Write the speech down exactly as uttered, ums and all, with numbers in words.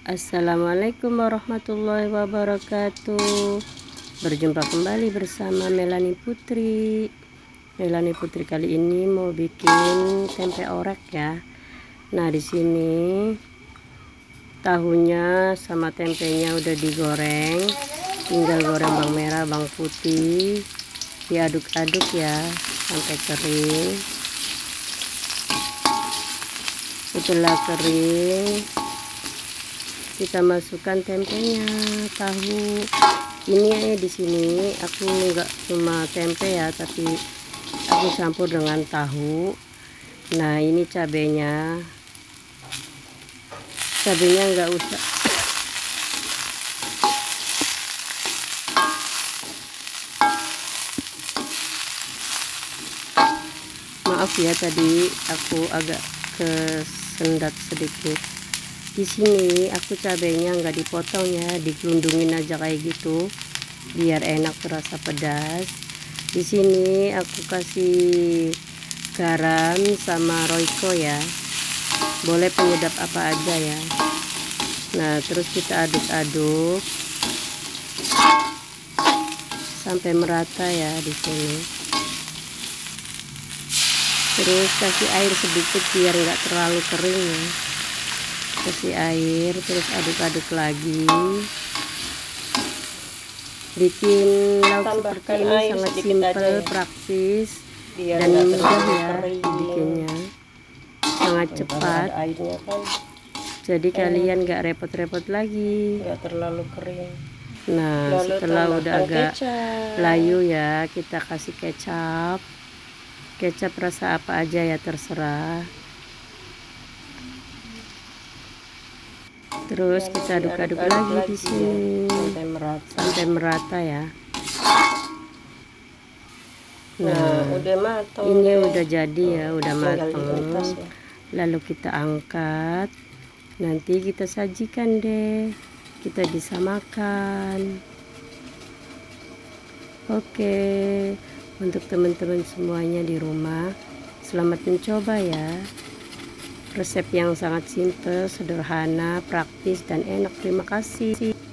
Assalamualaikum warahmatullahi wabarakatuh. Berjumpa kembali bersama Melanie Putri. Melanie Putri kali ini mau bikin tempe orek ya. Nah, di sini tahunya sama tempenya udah digoreng. Tinggal goreng bawang merah, bawang putih. Diaduk-aduk ya sampai kering. Setelah kering, kita masukkan tempenya, tahu. Ini ya, di sini aku nggak cuma tempe ya, tapi aku campur dengan tahu. Nah, ini cabenya. Cabenya nggak usah. Maaf ya, tadi aku agak kesendat sedikit. Di sini aku cabenya nggak dipotong ya, digelundungin aja kayak gitu biar enak, terasa pedas. Di sini aku kasih garam sama royco ya, boleh penyedap apa aja ya. Nah, terus kita aduk-aduk sampai merata ya di sini. Terus kasih air sedikit biar nggak terlalu kering ya. Kasih air, terus aduk-aduk lagi. Bikin lauk seperti ini sangat simpel, ya, praktis biar dan mudah ya bikinnya, sangat cepat. Airnya kan jadi enak. Kalian gak repot-repot lagi, gak terlalu kering. Nah, lalu setelah udah agak kecap layu ya, kita kasih kecap. Kecap rasa apa aja ya, terserah. Terus kita aduk-aduk lagi di sini sampai merata, sampai merata ya. Nah, nah udah matang. Ini deh. Udah jadi ya, udah matang. Lalu kita angkat. Nanti kita sajikan deh. Kita bisa makan. Oke, untuk teman-teman semuanya di rumah, selamat mencoba ya. Resep yang sangat simpel, sederhana, praktis, dan enak. Terima kasih.